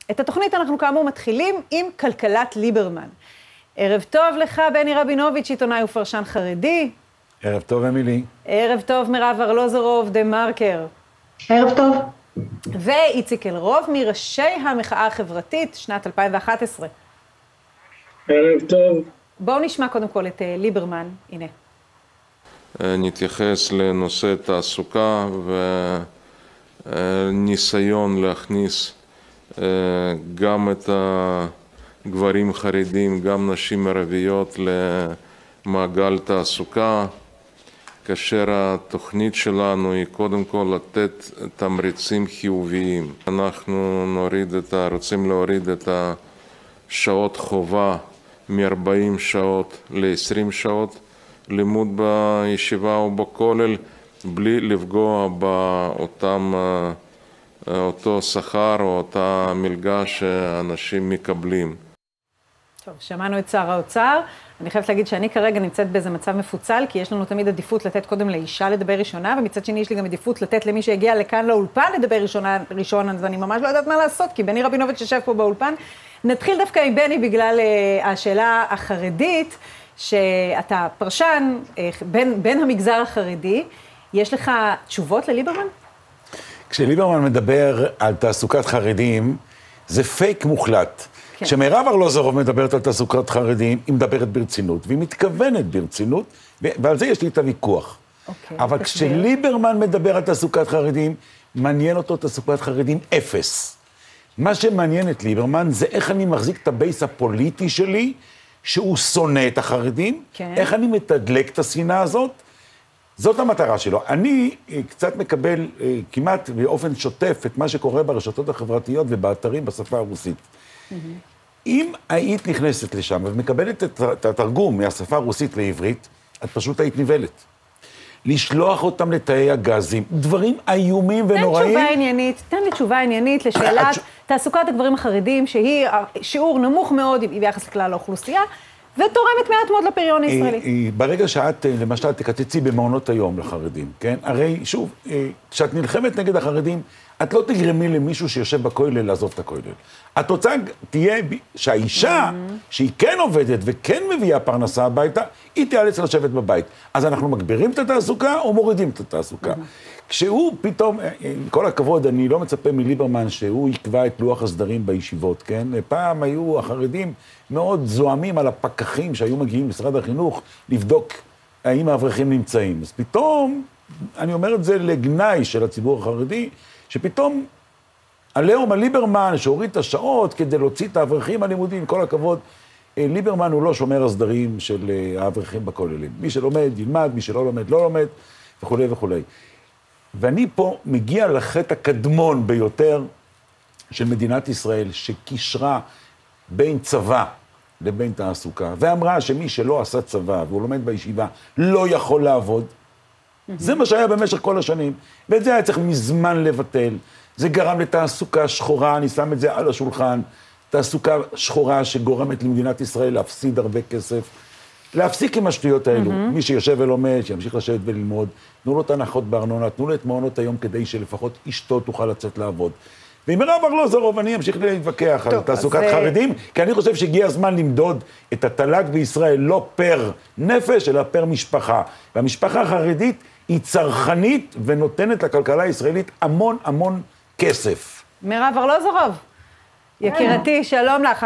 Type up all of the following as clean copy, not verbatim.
את התוכנית אנחנו כאמור מתחילים עם כלכלת ליברמן. ערב טוב לך, בני רבינוביץ', עיתונאי ופרשן חרדי. ערב טוב, אמילי. ערב טוב, מירב ארלוזורוב, דה מרקר. ערב טוב. ואיציק אלרוב, מראשי המחאה החברתית, שנת 2011. ערב טוב. בואו נשמע קודם כל את ליברמן, הנה. נתייחס לנושא תעסוקה וניסיון להכניס גם את הגברים חרדים, גם נשים ערביות למעגל תעסוקה, כאשר התוכנית שלנו היא קודם כל לתת תמריצים חיוביים. אנחנו רוצים להוריד את השעות חובה מ-40 שעות ל-20 שעות לימוד בישיבה או בכולל, בלי לפגוע אותו שכר או אותה מלגה שאנשים מקבלים. טוב, שמענו את שר האוצר. אני חייבת להגיד שאני כרגע נמצאת באיזה מצב מפוצל, כי יש לנו תמיד עדיפות לתת קודם לאישה לדבר ראשונה, ומצד שני יש לי גם עדיפות לתת למי שהגיע לכאן לאולפן לדבר ראשון, אז אני ממש לא יודעת מה לעשות, כי בני רבינוביץ' יושב פה באולפן. נתחיל דווקא עם בני בגלל השאלה החרדית, שאתה פרשן בין המגזר החרדי. יש לך תשובות לליברמן? כשליברמן מדבר על תעסוקת חרדים, זה פייק מוחלט. כן. כשמירב ארלוזורוב מדברת על תעסוקת חרדים, היא מדברת ברצינות, והיא מתכוונת ברצינות, ועל זה יש לי את הוויכוח. אבל כשליברמן מדבר על תעסוקת חרדים, מעניין אותו תעסוקת חרדים אפס. מה שמעניין את ליברמן זה איך אני מחזיק את הבייס הפוליטי שלי, שהוא שונא את החרדים, כן. איך אני מתדלק את השנאה הזאת, זאת המטרה שלו. אני קצת מקבל כמעט באופן שוטף את מה שקורה ברשתות החברתיות ובאתרים בשפה הרוסית. אם היית נכנסת לשם ומקבלת את התרגום מהשפה הרוסית לעברית, את פשוט היית ניבלת. לשלוח אותם לתאי הגזים, דברים איומים ונוראים. תן לי תשובה עניינית לשאלת תעסוקת הגברים החרדים, שהיא שיעור נמוך מאוד ביחס לכלל האוכלוסייה, ותורמת מעט מאוד לפריון הישראלי. ברגע שאת, למשל, תקצצי במעונות היום לחרדים, כן? הרי, שוב, כשאת נלחמת נגד החרדים, את לא תגרמי למישהו שיושב בכולל לעזוב את הכולל. התוצאה תהיה שהאישה, שהיא כן עובדת וכן מביאה פרנסה הביתה, היא תיאלץ לשבת בבית. אז אנחנו מגבירים את התעסוקה או מורידים את התעסוקה. כשהוא פתאום, כל הכבוד, אני לא מצפה מליברמן שהוא יקבע את לוח הסדרים בישיבות, כן? פעם היו החרדים מאוד זועמים על הפקחים שהיו מגיעים למשרד החינוך לבדוק האם האברכים נמצאים. אז פתאום, אני אומר את זה לגנאי של הציבור החרדי, שפתאום עליהום הליברמן שהוריד את השעות כדי להוציא את האברכים הלימודים, כל הכבוד, ליברמן הוא לא שומר הסדרים של האברכים בכוללים. מי שלומד ילמד, מי שלא לומד לא לומד, וכו' וכו'. ואני פה מגיע לחטא הקדמון ביותר של מדינת ישראל, שקישרה בין צבא לבין תעסוקה, ואמרה שמי שלא עשה צבא והוא לומד בישיבה לא יכול לעבוד. זה מה שהיה במשך כל השנים, ואת זה היה צריך מזמן לבטל. זה גרם לתעסוקה שחורה, אני שם את זה על השולחן, תעסוקה שחורה שגורמת למדינת ישראל להפסיד הרבה כסף, להפסיק עם השטויות האלו. מי שיושב ולומד, שימשיך לשבת וללמוד, תנו לו את ההנחות בארנונה, תנו לו את מעונות היום כדי שלפחות אשתו תוכל לצאת לעבוד. ועם מירב ארלוזורוב אני אמשיך להתווכח על תעסוקת חרדים, כי אני חושב שהגיע הזמן למדוד את התל"ג בישראל לא פר נפש, אלא פר משפחה. והמשפחה החרדית היא צרכנית ונותנת לכלכלה הישראלית המון המון כסף. מירב ארלוזורוב, יקירתי, שלום לך,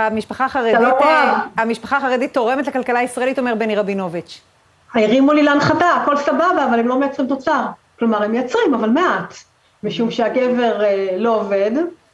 המשפחה החרדית תורמת לכלכלה הישראלית, אומר בני רבינוביץ'. הרימו לי להנחתה, הכל סבבה, אבל הם לא מייצרים תוצר. כלומר, הם מייצרים, אבל מעט. משום שהגבר לא עובד,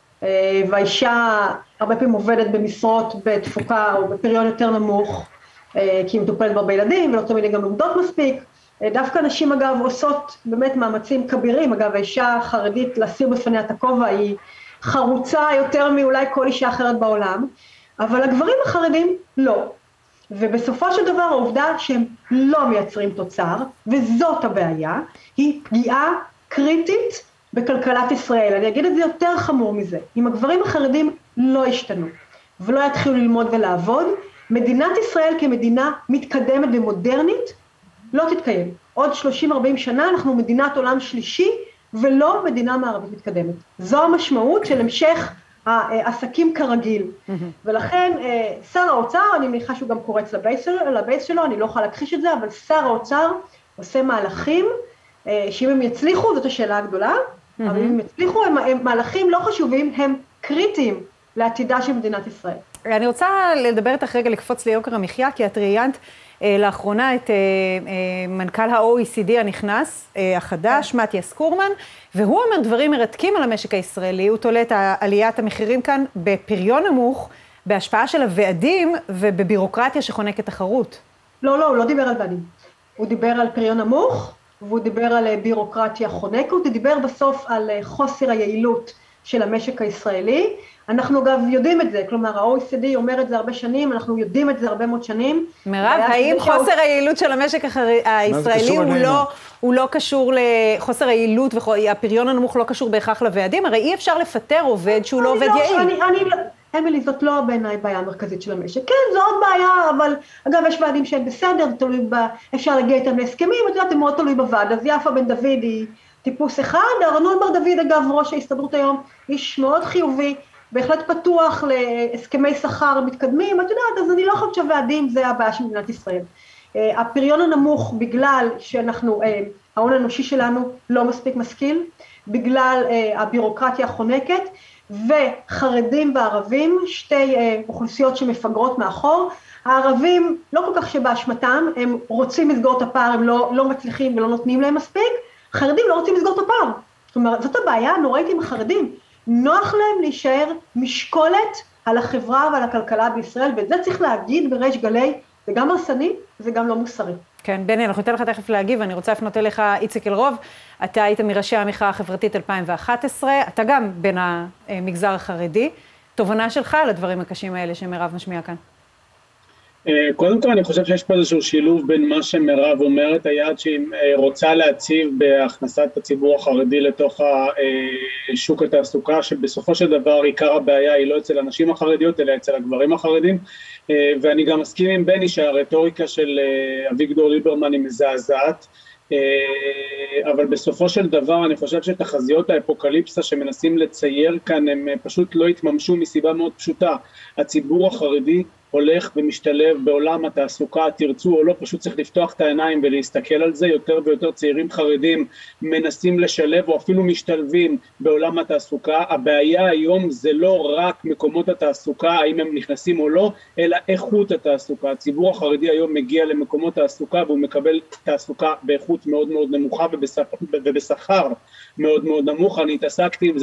והאישה הרבה פעמים עובדת במשרות בתפוקה או בפריון יותר נמוך, כי היא מטופלת בהרבה ילדים, ולא תמיד גם לומדות מספיק. דווקא נשים, אגב, עושות באמת מאמצים כבירים. אגב, האישה החרדית, להסיר בפניה את הכובע, היא חרוצה יותר מאולי כל אישה אחרת בעולם, אבל הגברים החרדים לא. ובסופו של דבר, העובדה שהם לא מייצרים תוצר, וזאת הבעיה, היא פגיעה קריטית בכלכלת ישראל. אני אגיד את זה יותר חמור מזה. אם הגברים החרדים לא ישתנו, ולא יתחילו ללמוד ולעבוד, מדינת ישראל כמדינה מתקדמת ומודרנית, לא תתקיים. עוד 30-40 שנה אנחנו מדינת עולם שלישי, ולא מדינה מערבית מתקדמת. זו המשמעות של המשך העסקים כרגיל. ולכן שר האוצר, אני מניחה שהוא גם קורץ לבייס שלו, אני לא יכולה להכחיש את זה, אבל שר האוצר עושה מהלכים, שאם הם יצליחו, זאת השאלה הגדולה, אבל אם הם יצליחו, הם מהלכים לא חשובים, הם קריטיים לעתידה של מדינת ישראל. אני רוצה לדבר איתך רגע, לקפוץ ליוקר המחיה, כי את ראיינת לאחרונה את מנכ"ל ה-OECD הנכנס, החדש, מתיאס קורמן, והוא אומר דברים מרתקים על המשק הישראלי, הוא תולה את עליית המחירים כאן בפריון נמוך, בהשפעה של הוועדים ובבירוקרטיה שחונקת תחרות. לא, הוא לא דיבר על ועדים. הוא דיבר על פריון נמוך, והוא דיבר על בירוקרטיה חונקת, הוא דיבר בסוף על חוסר היעילות של המשק הישראלי. אנחנו גם יודעים את זה, כלומר, ה-OECD אומר את זה הרבה שנים, אנחנו יודעים את זה הרבה מאוד שנים. מירב, האם חוסר היעילות של המשק הישראלי הוא לא קשור לחוסר היעילות, והפריון הנמוך לא קשור בהכרח לוועדים? הרי אי אפשר לפטר עובד שהוא לא עובד יעיל. אמילי, זאת לא בעיניי בעיה המרכזית של המשק. כן, זו עוד בעיה, אבל אגב, יש ועדים שהם בסדר, זה תלוי אפשר להגיע איתם להסכמים, את יודעת, זה מאוד תלוי בוועד. אז יפה בן דוד היא טיפוס אחד, ארנון בר דוד, אגב, ראש ההסתדרות היום, איש מאוד חיובי, בהחלט פתוח להסכמי שכר מתקדמים, את יודעת, אז אני לא חושבת שהוועדים זה הבעיה של מדינת ישראל. הפריון הנמוך בגלל שאנחנו, ההון האנושי שלנו לא מספיק משכיל, בגלל הבירוקרטיה החונקת, וחרדים וערבים, שתי אוכלוסיות שמפגרות מאחור. הערבים לא כל כך שבאשמתם, הם רוצים לסגור את הפער, הם לא מצליחים ולא נותנים להם מספיק, חרדים לא רוצים לסגור את הפער. זאת אומרת, זאת הבעיה הנוראית עם החרדים. נוח להם להישאר משקולת על החברה ועל הכלכלה בישראל, ואת זה צריך להגיד בריש גלי, זה גם הרסני, זה גם לא מוסרי. כן, בני, אנחנו ניתן לך תכף להגיב, אני רוצה לפנות אליך, איציק אלרוב, אתה היית מראשי המחאה החברתית 2011, אתה גם בין המגזר החרדי, תובנה שלך על הדברים הקשים האלה שמירב משמיעה כאן. קודם כל אני חושב שיש פה איזשהו שילוב בין מה שמירב אומרת, היעד שהיא רוצה להציב בהכנסת הציבור החרדי לתוך שוק התעסוקה, שבסופו של דבר עיקר הבעיה היא לא אצל הנשים החרדיות, אלא אצל הגברים החרדים, ואני גם מסכים עם בני שהרטוריקה של אביגדור ליברמן היא מזעזעת, אבל בסופו של דבר אני חושב שתחזיות האפוקליפסה שמנסים לצייר כאן הם פשוט לא התממשו מסיבה מאוד פשוטה. הציבור החרדי הולך ומשתלב בעולם התעסוקה, תרצו או לא, פשוט צריך לפתוח את העיניים ולהסתכל על זה. יותר ויותר צעירים חרדים מנסים לשלב או אפילו משתלבים בעולם התעסוקה. הבעיה היום זה לא רק מקומות התעסוקה, האם הם נכנסים או לא, אלא איכות התעסוקה. הציבור החרדי היום מגיע למקומות תעסוקה והוא מקבל תעסוקה באיכות מאוד מאוד נמוכה ובשכר מאוד מאוד נמוך. אני התעסקתי עם זה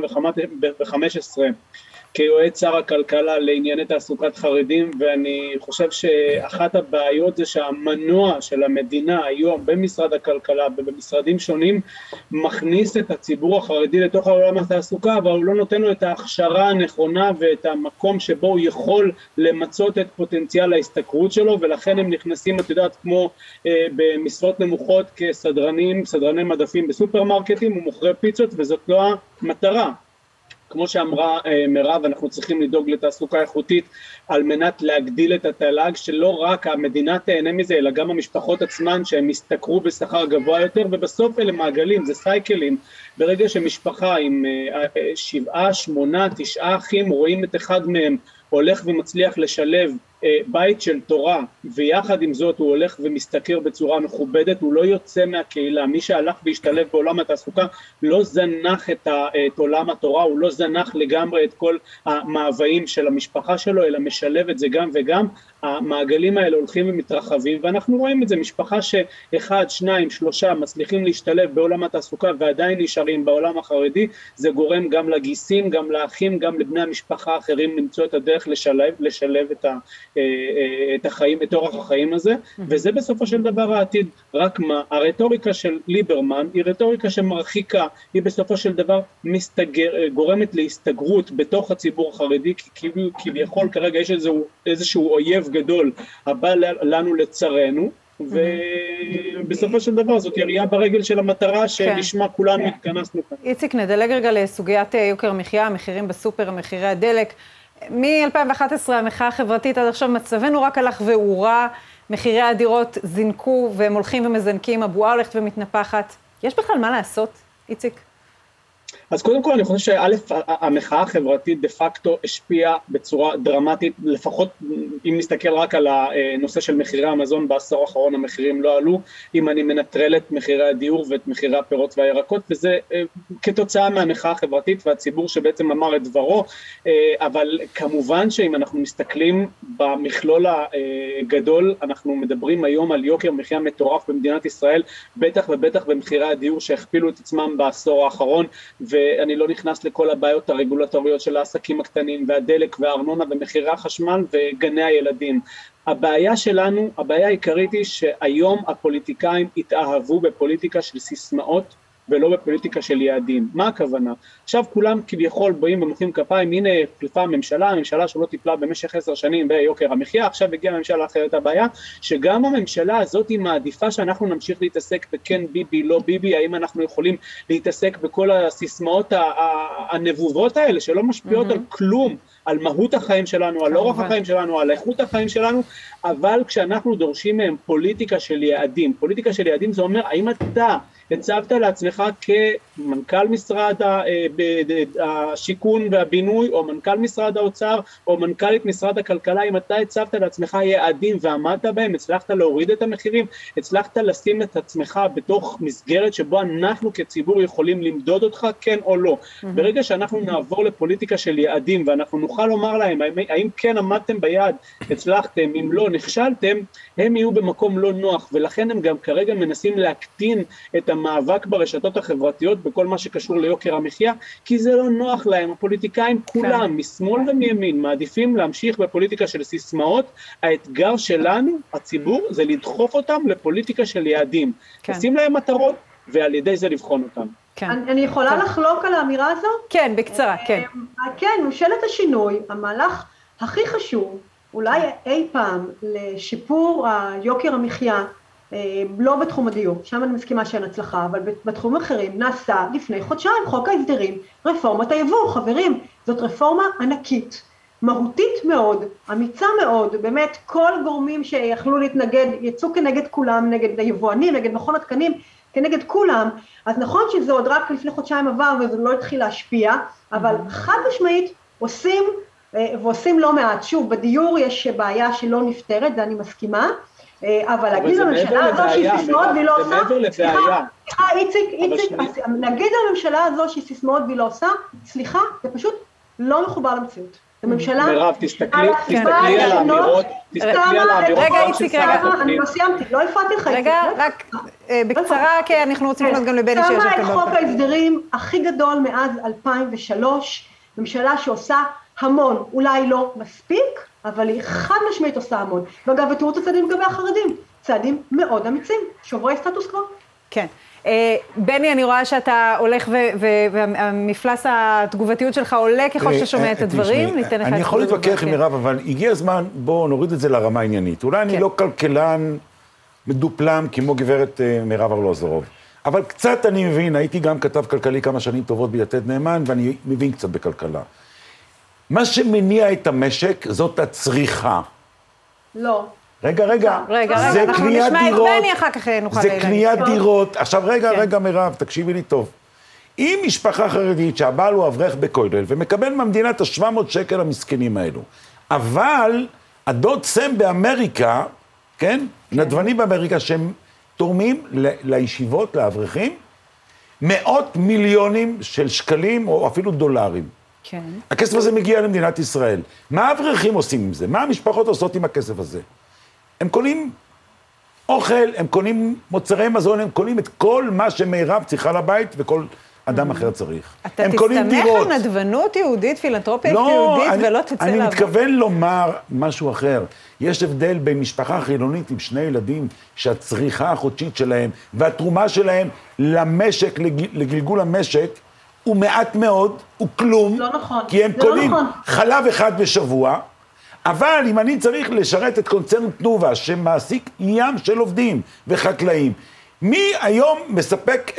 ב-2015 כיועץ שר הכלכלה לענייני תעסוקת חרדים, ואני חושב שאחת הבעיות זה שהמנוע של המדינה היום במשרד הכלכלה ובמשרדים שונים מכניס את הציבור החרדי לתוך העולם התעסוקה, אבל הוא לא נותן לו את ההכשרה הנכונה ואת המקום שבו הוא יכול למצות את פוטנציאל ההשתכרות שלו, ולכן הם נכנסים, את יודעת, כמו במשרות נמוכות כסדרנים, סדרני מדפים בסופרמרקטים ומוכרי פיצות, וזאת לא המטרה. כמו שאמרה מירב, אנחנו צריכים לדאוג לתעסוקה איכותית על מנת להגדיל את התל"ג, שלא רק המדינה תהנה מזה, אלא גם המשפחות עצמן שהם ישתכרו בשכר גבוה יותר, ובסוף אלה מעגלים, זה סייקלים. ברגע שמשפחה עם 7, 8, 9 אחים, רואים את אחד מהם הולך ומצליח לשלב בית של תורה, ויחד עם זאת הוא הולך ומשתכר בצורה מכובדת, הוא לא יוצא מהקהילה. מי שהלך והשתלב בעולם התעסוקה לא זנח את עולם התורה, הוא לא זנח לגמרי את כל המאוויים של המשפחה שלו, אלא משלב את זה גם וגם. המעגלים האלה הולכים ומתרחבים, ואנחנו רואים את זה, משפחה שאחד, שניים, שלושה מצליחים להשתלב בעולם התעסוקה ועדיין נשארים בעולם החרדי, זה גורם גם לגיסים, גם לאחים, גם לבני המשפחה האחרים למצוא את הדרך לשלב את החיים, את אורח החיים הזה, וזה בסופו של דבר העתיד. רק מה, הרטוריקה של ליברמן היא רטוריקה שמרחיקה, היא בסופו של דבר גורמת להסתגרות בתוך הציבור החרדי, כי כביכול כרגע יש איזשהו אויב גדול הבא לנו לצרנו, ובסופו של דבר זאת ירייה ברגל של המטרה שלשמה כולנו התכנסנו כאן. איציק, נדלג רגע לסוגיית יוקר המחיה, המחירים בסופר, מחירי הדלק. מ-2011 המחאה החברתית עד עכשיו מצבנו רק הלך והורע, מחירי הדירות זינקו והם הולכים ומזנקים, הבועה הולכת ומתנפחת. יש בכלל מה לעשות, איציק? אז קודם כל אני חושב שא', המחאה החברתית דה פקטו השפיעה בצורה דרמטית, לפחות אם נסתכל רק על הנושא של מחירי המזון, בעשור האחרון המחירים לא עלו, אם אני מנטרל את מחירי הדיור ואת מחירי הפירות והירקות, וזה כתוצאה מהמחאה החברתית והציבור שבעצם אמר את דברו, אבל כמובן שאם אנחנו מסתכלים במכלול הגדול, אנחנו מדברים היום על יוקר מחיה מטורף במדינת ישראל, בטח ובטח במחירי הדיור שהכפילו את עצמם בעשור האחרון, ואני לא נכנס לכל הבעיות הרגולטוריות של העסקים הקטנים והדלק והארנונה ומחירי החשמל וגני הילדים. הבעיה שלנו, הבעיה העיקרית היא שהיום הפוליטיקאים התאהבו בפוליטיקה של סיסמאות ולא בפוליטיקה של יעדים. מה הכוונה? עכשיו כולם כביכול באים ומוחאים כפיים, הנה פלפה הממשלה שלא טיפלה במשך 10 שנים ביוקר המחיה, עכשיו הגיעה הממשלה אחרת. הבעיה שגם הממשלה הזאת היא מעדיפה שאנחנו נמשיך להתעסק בכן ביבי, לא ביבי, האם אנחנו יכולים להתעסק בכל הסיסמאות הנבובות האלה שלא משפיעות על כלום, על מהות החיים שלנו, על אורח החיים שלנו, על איכות החיים שלנו, אבל כשאנחנו דורשים מהם פוליטיקה של יעדים, פוליטיקה של יעדים זה אומר, האם אתה הצבת לעצמך כמנכ"ל משרד השיכון והבינוי, או מנכ"ל משרד האוצר, או מנכ"לית משרד הכלכלה, אם אתה הצבת לעצמך יעדים ועמדת בהם, הצלחת להוריד את המחירים, הצלחת לשים את עצמך בתוך מסגרת שבו אנחנו כציבור יכולים למדוד אותך, כן או לא. ברגע שאנחנו נעבור לפוליטיקה של יעדים, ואנחנו נוכל לומר להם, האם כן עמדתם ביעד, הצלחתם, אם לא, נכשלתם, הם יהיו במקום לא נוח, ולכן הם גם כרגע מנסים להקטין את המאבק ברשתות החברתיות בכל מה שקשור ליוקר המחיה, כי זה לא נוח להם. הפוליטיקאים כולם, משמאל ומימין, מעדיפים להמשיך בפוליטיקה של סיסמאות. האתגר שלנו, הציבור, זה לדחוף אותם לפוליטיקה של יעדים. לשים להם מטרות, ועל ידי זה לבחון אותם. אני יכולה לחלוק על האמירה הזו? כן, בקצרה, כן. כן, ממשלת השינוי, המהלך הכי חשוב, אולי אי פעם, לשיפור היוקר המחיה, לא בתחום הדיור, שם אני מסכימה שאין הצלחה, אבל בתחום אחרים נעשה לפני חודשיים, חוק ההסדרים, רפורמת היבוא. חברים, זאת רפורמה ענקית, מהותית מאוד, אמיצה מאוד, באמת כל גורמים שיכלו להתנגד, יצאו כנגד כולם, נגד היבואנים, נגד מכון התקנים, כנגד כולם. אז נכון שזה עוד רק לפני חודשיים עבר וזה לא התחיל להשפיע, אבל חד משמעית עושים, ועושים לא מעט. שוב, בדיור יש בעיה שלא נפתרת, זה אני מסכימה, אבל להגיד לממשלה הזו שהיא סיסמאות והיא לא עושה, סליחה, איציק, להגיד לממשלה הזו שהיא סיסמאות והיא לא עושה, סליחה, זה פשוט לא מחובר למציאות. הממשלה... מירב, תסתכלי על האמירות, רגע, איציק, רגע. אני לא סיימתי, לא הפרעתי לך. רגע, רק בקצרה, כי אנחנו רוצים לראות גם לבני שיש שמה את חוק ההסדרים הכי גדול מאז 2003, ממשלה שעושה המון, אולי לא מספיק, אבל היא חד משמעית עושה המון. ואגב, ותראו את הצעדים לגבי החרדים, צעדים מאוד אמיצים, שוברי סטטוס קוו. כן. בני, אני רואה שאתה הולך והמפלס התגובתיות שלך עולה ככל שאתה שומע את הדברים. אני יכול להתווכח עם מירב, אבל הגיע הזמן, בואו נוריד את זה לרמה העניינית. אולי אני לא כלכלן מדופלם כמו גברת מירב ארלוזורוב, אבל קצת אני מבין, הייתי גם כתב כלכלי כמה שנים טובות ביתד נאמן, ואני מבין קצת בכלכלה. מה שמניע את המשק זאת הצריכה. לא. רגע, אנחנו נשמע את בני אחר כך נוכל זה קניית דירות. עכשיו רגע מירב, תקשיבי לי טוב. אם משפחה חרדית שהבעל הוא אברך בכולל ומקבל מהמדינה את ה-700 שקל המסכנים האלו, אבל הדוד סם באמריקה, כן? נדבנים באמריקה שהם תורמים לישיבות, לאברכים, מאות מיליונים של שקלים או אפילו דולרים. כן. הכסף הזה מגיע למדינת ישראל. מה האברכים עושים עם זה? מה המשפחות עושות עם הכסף הזה? הם קונים אוכל, הם קונים מוצרי מזון, הם קונים את כל מה שמירב צריכה לבית וכל אדם אחר צריך. אתה תסתמך על נדבנות יהודית, פילנטרופיה יהודית, ולא תצא לעבוד. אני מתכוון לומר משהו אחר. יש הבדל בין משפחה חילונית עם 2 ילדים, שהצריכה החודשית שלהם והתרומה שלהם למשק, לגלגול המשק, הוא מעט מאוד, הוא כלום. לא נכון. כי הם קונים חלב אחד בשבוע, אבל אם אני צריך לשרת את קונצרן תנובה, שמעסיק ים של עובדים וחקלאים, מי היום מספק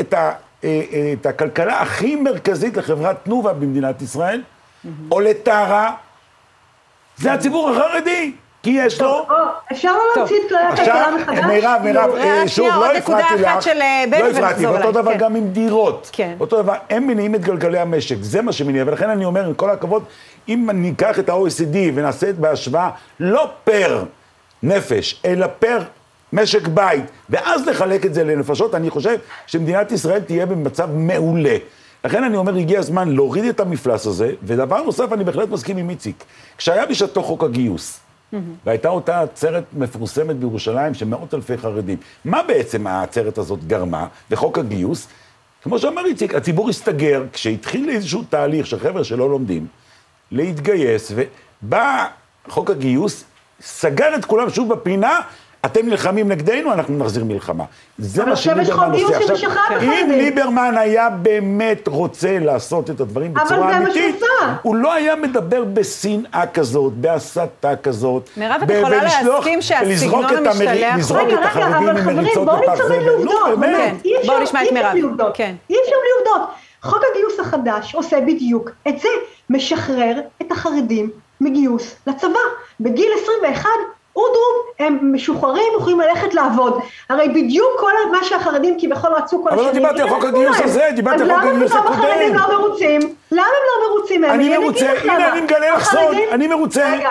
את הכלכלה הכי מרכזית לחברת תנובה במדינת ישראל, או לטרה, זה הציבור החרדי. כי יש לו... אפשר לא להוציא את כללי הכלכלה מחדש? עכשיו, מירב, שוב, לא הפרעתי לך, לא הפרעתי, ואותו דבר גם עם דירות. אותו דבר, הם מניעים את גלגלי המשק, זה מה שמניע, ולכן אני אומר, עם כל הכבוד, אם ניקח את ה-OECD ונעשה את בהשוואה, לא פר נפש, אלא פר משק בית, ואז לחלק את זה לנפשות, אני חושב שמדינת ישראל תהיה במצב מעולה. לכן אני אומר, הגיע הזמן להוריד את המפלס הזה, ודבר נוסף, אני בהחלט מסכים עם איציק. כשהיה בשעתו חוק הגיוס, והייתה אותה עצרת מפורסמת בירושלים של מאות אלפי חרדים, מה בעצם העצרת הזאת גרמה, וחוק הגיוס? כמו שאמר איציק, הציבור הסתגר, כשהתחיל איזשהו תהליך של חבר'ה שלא לומדים, להתגייס, ובא חוק הגיוס, סגר את כולם שוב בפינה, אתם נלחמים נגדנו, אנחנו נחזיר מלחמה. זה מה שליברמן עושה. עכשיו, אם ליברמן היה באמת רוצה לעשות את הדברים בצורה אמיתית, הוא לא היה מדבר בשנאה כזאת, בהסתה כזאת, מירב, את יכולה להסכים שהסגנון המשתלח... לזרוק את החרדים עם מריצות בפח זבל. בואו נשמע את מירב. אי אפשר בלי עובדות. חוק הגיוס החדש עושה בדיוק את זה, משחרר את החרדים מגיוס לצבא. בגיל 21, אודרוב, הם משוחררים, יכולים ללכת לעבוד. הרי בדיוק כל מה שהחרדים כביכול רצו כל השנים... אבל לא דיברתי על חוק הגיוס הזה, דיברתי על חוק הגיוס הקודם. אז למה החרדים לא מרוצים? למה הם לא מרוצים? אני מרוצה, הנה אני מגלה לך סוד, אני מרוצה. רגע,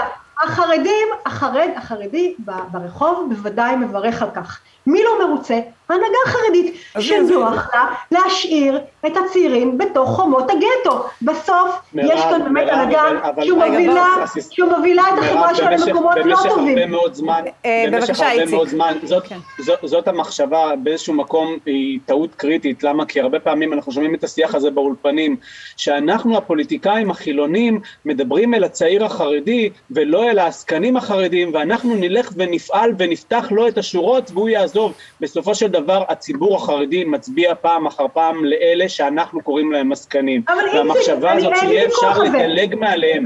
החרדי ברחוב בוודאי מברך על כך. מי לא מרוצה? ההנהגה החרדית, שנוח לה להשאיר את הצעירים בתוך חומות הגטו. בסוף יש כאן באמת הנהגה שמובילה את החברה שלה למקומות לא טובים. בבקשה, איציק. זאת המחשבה, באיזשהו מקום היא טעות קריטית. למה? כי הרבה פעמים אנחנו שומעים את השיח הזה באולפנים, שאנחנו הפוליטיקאים החילונים מדברים אל הצעיר החרדי ולא אל העסקנים החרדים, ואנחנו נלך ונפעל ונפתח לו את השורות והוא יעזוב. בסופו של דבר הציבור החרדי מצביע פעם אחר פעם לאלה שאנחנו קוראים להם עסקנים. והמחשבה הזאת שיהיה אפשר לדלג מעליהם,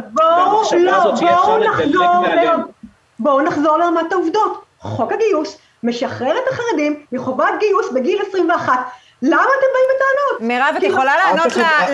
בואו נחזור לרמת העובדות. חוק הגיוס משחרר את החרדים מחובת גיוס בגיל 21. למה אתם באים בטענות? מירב, את יכולה לענות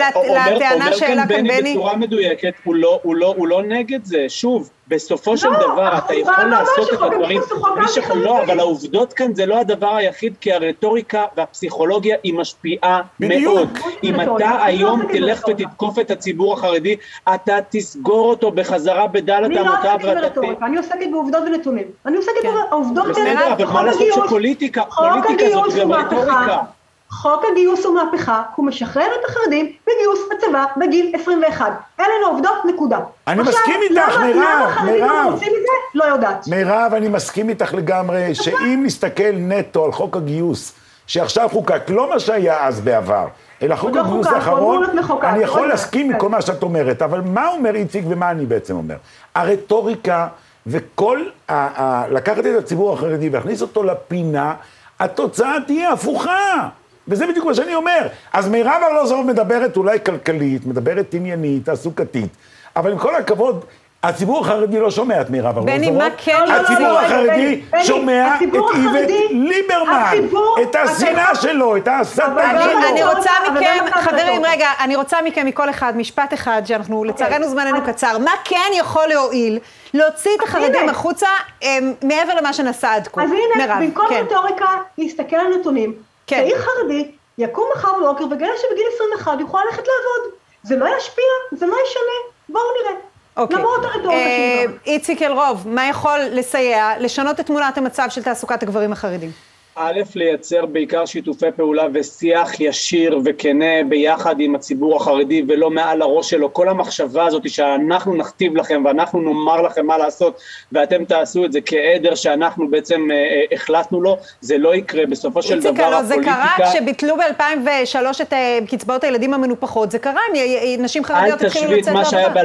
לטענה שאלה כאן בני? בצורה מדויקת, הוא לא נגד זה. שוב, בסופו של דבר, אתה יכול לעשות את הדברים, לא, אבל העובדות כאן זה לא הדבר היחיד, כי הרטוריקה והפסיכולוגיה היא משפיעה מאוד. אם אתה היום תלך ותתקוף את הציבור החרדי, אתה תסגור אותו בחזרה בדלת אמותיו. אני עוסקת בעובדות ונתונים. אני עוסקת בעובדות האלה. אבל מה לעשות שפוליטיקה זאת גם רטוריקה. חוק הגיוס הוא מהפכה, הוא משחרר את החרדים בגיוס הצבא בגיל 21. אלה העובדות, נקודה. אני מסכים איתך, מירב. לא יודעת. מירב, אני מסכים איתך לגמרי, שאם נסתכל נטו על חוק הגיוס, שעכשיו חוקק, לא מה שהיה אז בעבר, אלא חוק הגיוס האחרון, אני יכול להסכים מכל מה שאת אומרת, אבל מה אומר איציק ומה אני בעצם אומר? הרטוריקה וכל, לקחת את הציבור החרדי והכניס אותו לפינה, התוצאה תהיה הפוכה. וזה בדיוק מה שאני אומר. אז מירב ארלוזורוב מדברת אולי כלכלית, מדברת עניינית, תעסוקתית, אבל עם כל הכבוד, הציבור החרדי לא שומע את מירב ארלוזורוב. בני, מה כן? הציבור החרדי שומע את איווט ליברמן, את השנאה שלו, את ההסתה שלו. אני רוצה מכם, חברים, רגע, אני רוצה מכם מכל אחד, משפט אחד, שאנחנו לצערנו זמננו קצר, מה כן יכול להועיל להוציא את החרדים החוצה מעבר למה שנעשה עד כה? אז הנה, במקום רטוריקה, להסתכל על נתונים, צעיר חרדי יקום מחר בבוקר וגלה שבגיל 21 יוכל ללכת לעבוד. זה לא ישפיע, זה לא ישנה, בואו נראה. למרות הרטוריקה שלנו. איציק אלרוב, מה יכול לסייע לשנות את תמונת המצב של תעסוקת הגברים החרדים? א', לייצר בעיקר שיתופי פעולה ושיח ישיר וכנה ביחד עם הציבור החרדי ולא מעל הראש שלו. כל המחשבה הזאת שאנחנו נכתיב לכם ואנחנו נאמר לכם מה לעשות ואתם תעשו את זה כעדר שאנחנו בעצם החלטנו לו, זה לא יקרה. בסופו של דבר הפוליטיקה... זה קרה כשביטלו ב-2003 את קצבאות הילדים המנופחות, זה קרה, נשים חרדיות התחילו לצאת לעבודה.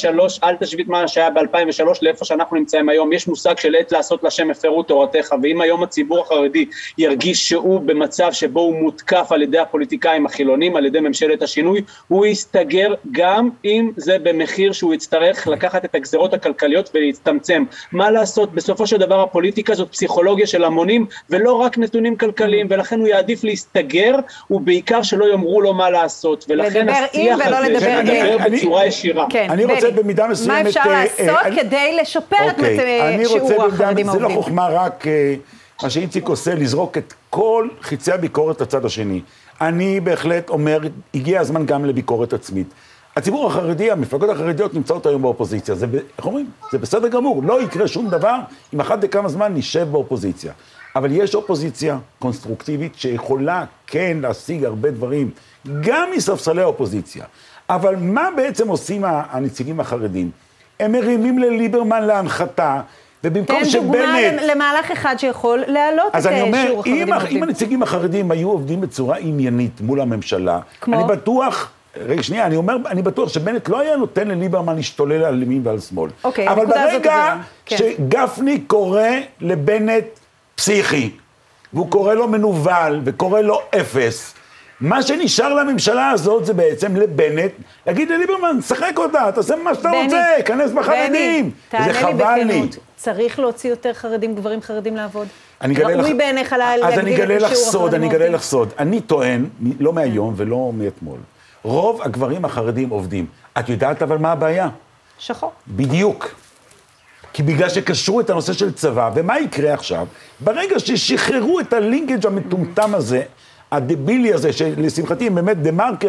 אל תשווית מה שהיה ב-2003 לאיפה שאנחנו נמצאים היום. יש מושג של עת לעשות לשם הפרו תורתך, ואם היום הציבור החרדי ירגיש שהוא במצב שבו הוא מותקף על ידי הפוליטיקאים החילונים, על ידי ממשלת השינוי, הוא יסתגר גם אם זה במחיר שהוא יצטרך לקחת את הגזרות הכלכליות ולהצטמצם. מה לעשות? בסופו של דבר הפוליטיקה זאת פסיכולוגיה של המונים ולא רק נתונים כלכליים, ולכן הוא יעדיף להסתגר, ובעיקר שלא יאמרו לו מה לעשות, ולכן השיח הזה לדבר בצורה ישירה. אני רוצה במידה מסוימת... מה אפשר לעשות כדי לשפר את שיעור החרדים העובדים? זה לא חוכמה רק מה שאיציק עושה, לזרוק את כל חיצי הביקורת לצד השני. אני בהחלט אומר, הגיע הזמן גם לביקורת עצמית. הציבור החרדי, המפלגות החרדיות נמצאות היום באופוזיציה. איך אומרים? זה בסדר גמור. לא יקרה שום דבר אם אחת לכמה זמן נשב באופוזיציה. אבל יש אופוזיציה קונסטרוקטיבית שיכולה כן להשיג הרבה דברים, גם מספסלי האופוזיציה. אבל מה בעצם עושים הנציגים החרדים? הם מרימים לליברמן להנחתה, ובמקום שבנט... תן דוגמה למהלך אחד שיכול להעלות את שיעור החרדים עובדים. אם הנציגים החרדים היו עובדים בצורה עניינית מול הממשלה, כמו? אני בטוח... רגע, שנייה, אני בטוח שבנט לא היה נותן לליברמן להשתולל על ימין ועל שמאל. אוקיי, אבל ברגע כן. שגפני קורא לבנט פסיכי, והוא קורא לו מנוול וקורא לו אפס, מה שנשאר לממשלה הזאת זה בעצם לבנט, להגיד לליברמן, שחק אותה, תעשה מה שאתה רוצה, כנס בחרדים. תענה לי בכנות, צריך להוציא יותר חרדים, גברים חרדים לעבוד? ראוי בעיניך אז אני אגלה לך סוד. אני טוען, לא מהיום ולא מאתמול, רוב הגברים החרדים עובדים. את יודעת אבל מה הבעיה? שחור. בדיוק. כי בגלל שקשרו את הנושא של צבא, ומה יקרה עכשיו? ברגע ששחררו את הלינקג' המטומטם הזה, הדבילי הזה, שלשמחתי הם באמת דמרקר,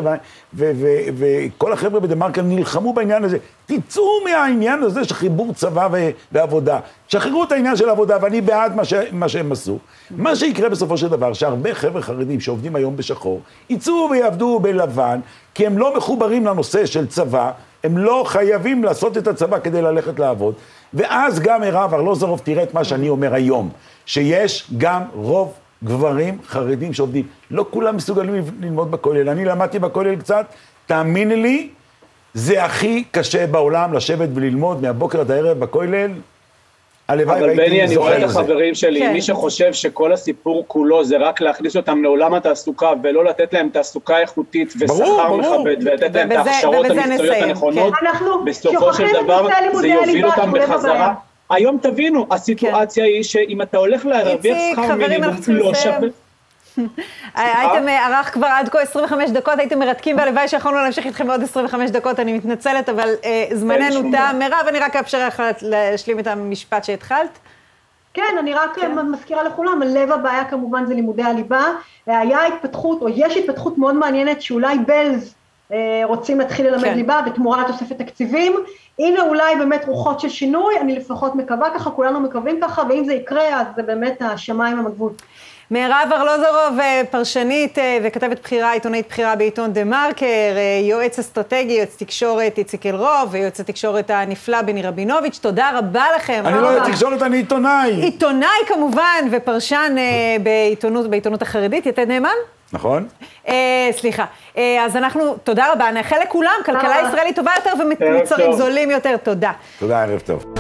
וכל החבר'ה בדמרקר נלחמו בעניין הזה, תצאו מהעניין הזה של חיבור צבא ועבודה, שחררו את העניין של העבודה, ואני בעד מה שהם עשו. מה שיקרה בסופו של דבר, שהרבה חבר'ה חרדים שעובדים היום בשחור, יצאו ויעבדו בלבן, כי הם לא מחוברים לנושא של צבא, הם לא חייבים לעשות את הצבא כדי ללכת לעבוד, ואז גם הרב ארלוזורוב תראה את מה שאני אומר היום, שיש גם רוב גברים חרדים שעובדים. לא כולם מסוגלים ללמוד בכולל. אני למדתי בכולל קצת, תאמיני לי, זה הכי קשה בעולם לשבת וללמוד מהבוקר עד הערב בכולל. אבל בני, אני רואה את החברים שלי, מי שחושב שכל הסיפור כולו זה רק להכניס אותם לעולם התעסוקה, ולא לתת להם תעסוקה איכותית ושכר מכבד, ולתת להם את ההכשרות המקצועיות הנכונות, בסופו של דבר זה יוביל אותם בחזרה. היום תבינו, הסיטואציה היא שאם אתה הולך להרוויח שכר מינימום, לא שווה. הייתם ערך כבר עד כה 25 דקות, הייתם מרתקים, והלוואי שיכולנו להמשיך איתכם עוד 25 דקות, אני מתנצלת, אבל זמננו תם. מירב, אני רק אאפשר לך להשלים את המשפט שהתחלת. כן, אני רק מזכירה לכולם, לב הבעיה כמובן זה לימודי הליבה, היה התפתחות, או יש התפתחות מאוד מעניינת, שאולי בלז רוצים להתחיל ללמד ליבה, בתמורה לתוספת תקציבים, הנה אולי באמת רוחות של שינוי, אני לפחות מקווה ככה, כולנו מקווים ככה, ואם זה יקרה, אז זה באמת השמיים הם הגבול. מירב ארלוזורוב, פרשנית וכתבת בחירה, עיתונאית בחירה בעיתון דה-מרקר, יועץ אסטרטגי, יועץ תקשורת איציק אלרוב, ויועץ התקשורת הנפלא בני רבינוביץ', תודה רבה לכם. אני לא יועץ תקשורת, אני עיתונאי. עיתונאי כמובן, ופרשן בעיתונות החרדית, יתד נאמן? נכון. סליחה. אז אנחנו, תודה רבה, נאחל לכולם, כלכלה ישראלית טובה יותר ומוצרים זולים יותר, תודה. תודה, ערב טוב.